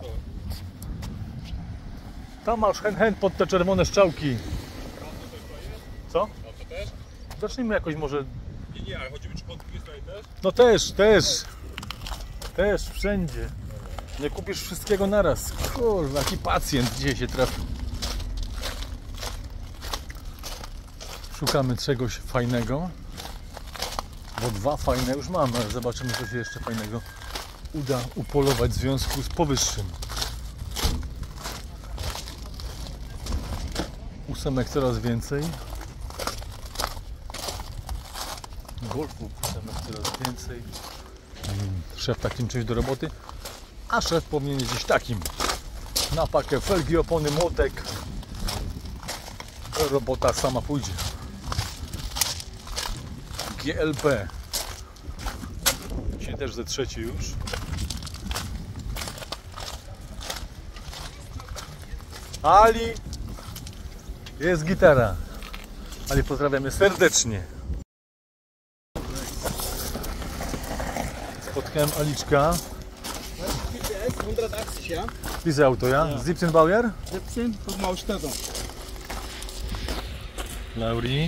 Tam masz hen pod te czerwone strzałki. Co? A to też? Zacznijmy jakoś może... Nie, ale chodzi mi, czy po drugiej stronie też? No też, wszędzie. Nie kupisz wszystkiego naraz. Kurwa, jaki pacjent dzisiaj się trafił. Szukamy czegoś fajnego. Bo dwa fajne już mamy, ale zobaczymy, co się jeszcze fajnego uda upolować w związku z powyższym. Ósemek coraz więcej. Golfów ósemek coraz więcej. Szef takim czymś do roboty. A szef powinien gdzieś takim. Na pakę felgi, opony, młotek. Robota sama pójdzie. GLP. Dzisiaj też ze trzeci już. Ali. Jest gitara. Ali, pozdrawiamy serdecznie. Spotkałem Aliczka. 180, ja? Diese Auto, ja? 17 Baujahr? 17, das Mausstadt. Lauri.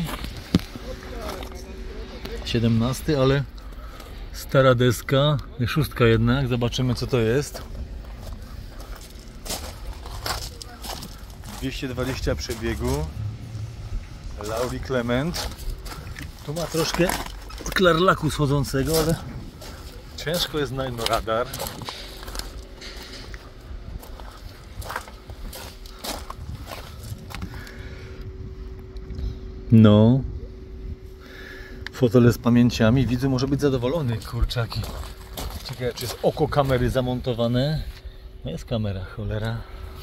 17, ale stara deska. Szóstka jednak. Zobaczymy, co to jest. 220 przebiegu. Lauri Clement. Tu ma troszkę klarlaku schodzącego, ale ciężko jest znaleźć radar. No. Fotele z pamięciami. Widzę, może być zadowolony, kurczaki. Ciekawe, czy jest oko kamery zamontowane. No jest kamera, cholera.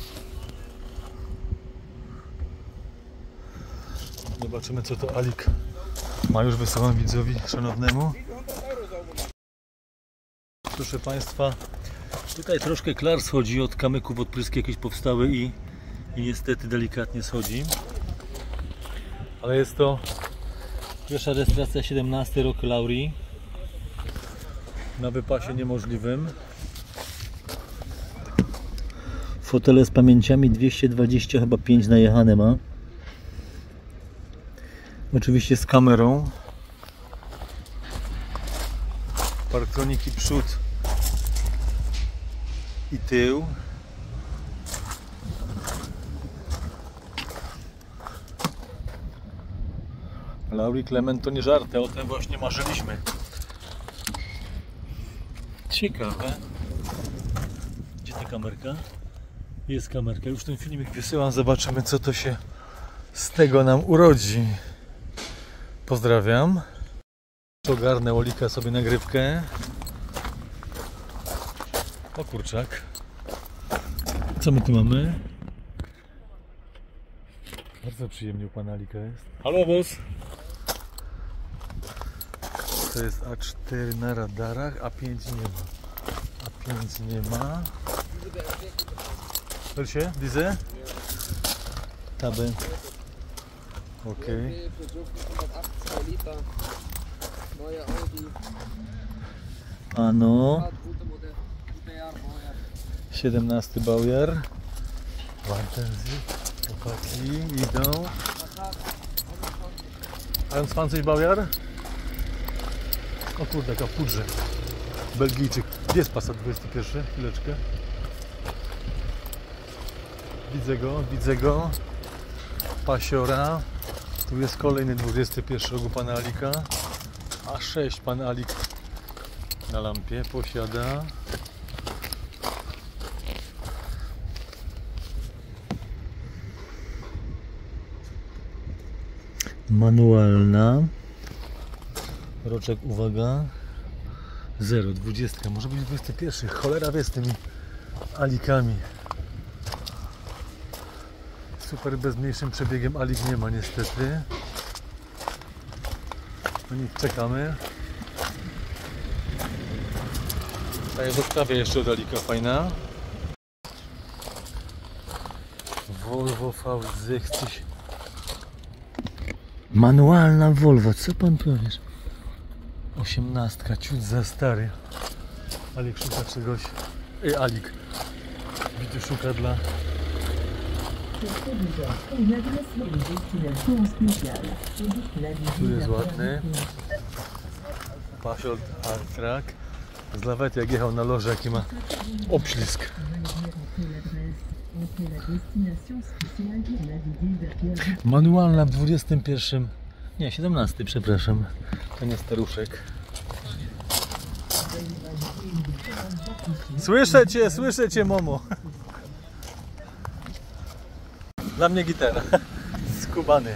Zobaczymy, co to Alik ma. Już wysyłam widzowi szanownemu. Proszę Państwa, tutaj troszkę klar schodzi od kamyków, odpryski jakieś powstały i niestety delikatnie schodzi. Ale jest to pierwsza rejestracja, 17 rok Lauri. Na wypasie niemożliwym. Fotele z pamięciami 220, chyba 5 najechane ma. Oczywiście z kamerą. Parktroniki przód i tył. Lauri Clement to nie żarty, o tym właśnie marzyliśmy. Ciekawe. Gdzie ta kamerka? Jest kamerka. Już ten filmik wysyłam. Zobaczymy, co to się z tego nam urodzi. Pozdrawiam. Ogarnę Olika sobie nagrywkę. O kurczak. Co my tu mamy? Bardzo przyjemnie u pana Alika jest. Halo, boss. To jest A4 na radarach, A5 nie ma. A5 nie ma. Welche? Diese? Tabel. Okay. 17 Baujahr. Warten Sie. Chłopaki idą. 21 Baujahr. O kurde, jaka pudrze. Belgijczyk. Gdzie jest Passat 21? Chwileczkę. Widzę go. Pasiora. Tu jest kolejny 21 rogu pana Alika. A6 pan Alik na lampie posiada. Manualna. Roczek, uwaga. 0, 20. Może być 21. Cholera wie z tymi Alikami. Super bez mniejszym przebiegiem Alik nie ma niestety. No nic, czekamy. Ta jest w oktawie jeszcze od Alika fajna. Volvo VZ coś. Manualna Volvo, co pan powiesz? 18, ciut za stary. Alik szuka czegoś. Alik. Widzę, szuka dla... Tu jest ładny. Pashold Hardtrack. Z lawety, jak jechał na loże, jaki ma obślizg. Manualna w 21. Nie, 17, przepraszam. To nie staruszek. Słyszę cię, Momo. Dla mnie gitara. Skubany.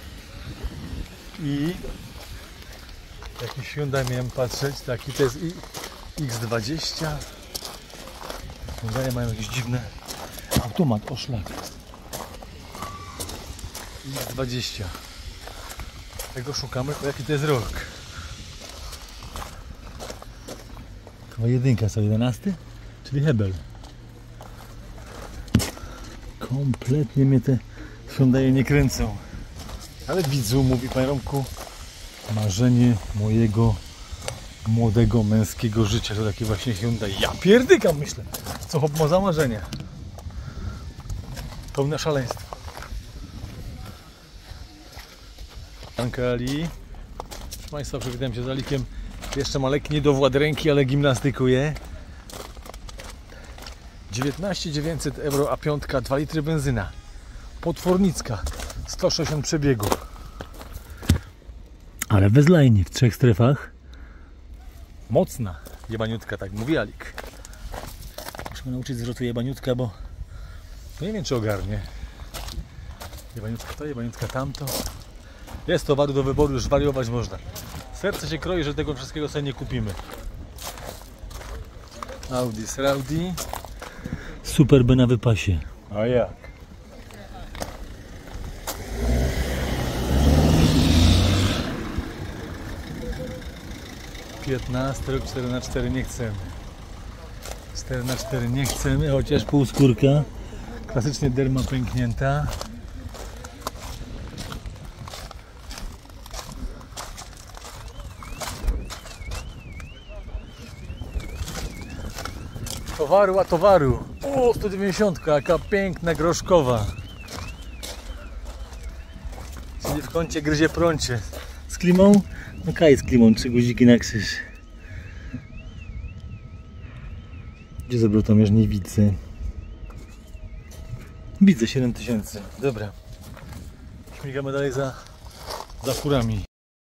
I jakiś Hyundai miałem patrzeć, taki to jest X20. Hyundai mają jakieś dziwne automat, o szlak. X20. Tego szukamy, bo jaki to jest rok. Chyba jedynka, co 11? Czyli Hebel. Kompletnie mnie te Hyundai nie kręcą. Ale widzu, mówi Panie Romku, marzenie mojego młodego, męskiego życia to takie właśnie Hyundai. Ja pierdykam, myślę. Co chłop ma za marzenie. Pełne szaleństwo. Ali. Proszę Państwa, przywitałem się z Alikiem. Jeszcze ma lekki niedowład ręki, ale gimnastykuje. 19 900 euro, a piątka 2 litry benzyna. Potwornicka. 160 przebiegu. Ale bez lajni, w 3 strefach. Mocna jebaniutka, tak mówi Alik. Musimy nauczyć zwrotu jebaniutka, bo nie wiem, czy ogarnie. Jebaniutka to, jebaniutka tamto. Jest towaru do wyboru, już wariować można. Serce się kroi, że tego wszystkiego sobie nie kupimy. Audi z Rowdy. Super by na wypasie. A jak? Rok 4x4 nie chcemy. 4x4 nie chcemy, chociaż półskórka. Klasycznie derma pęknięta. Towaru, a towaru. O, 190, jaka piękna groszkowa. Czyli w kącie gryzie prącie. Z klimą? No kaj z klimą, 3 guziki na krzyż. Gdzie zabrał tam, już nie widzę. Widzę 7000. Dobra. Śmigamy dalej za furami.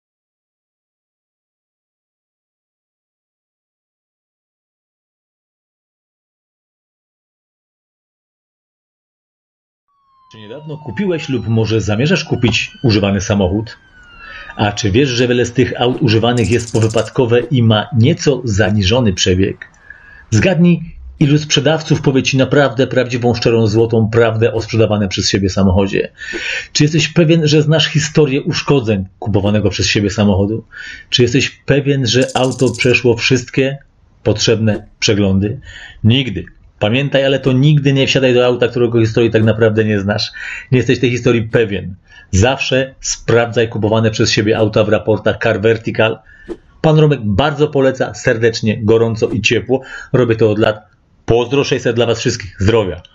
Czy niedawno kupiłeś lub może zamierzasz kupić używany samochód? A czy wiesz, że wiele z tych aut używanych jest powypadkowe i ma nieco zaniżony przebieg? Zgadnij, ilu sprzedawców powie Ci naprawdę prawdziwą, szczerą, złotą prawdę o sprzedawanym przez siebie samochodzie? Czy jesteś pewien, że znasz historię uszkodzeń kupowanego przez siebie samochodu? Czy jesteś pewien, że auto przeszło wszystkie potrzebne przeglądy? Nigdy. Pamiętaj, ale to nigdy nie wsiadaj do auta, którego historii tak naprawdę nie znasz. Nie jesteś tej historii pewien. Zawsze sprawdzaj kupowane przez siebie auta w raportach Car Vertical. Pan Romek bardzo poleca, serdecznie, gorąco i ciepło. Robię to od lat. Pozdro 600 dla Was wszystkich. Zdrowia.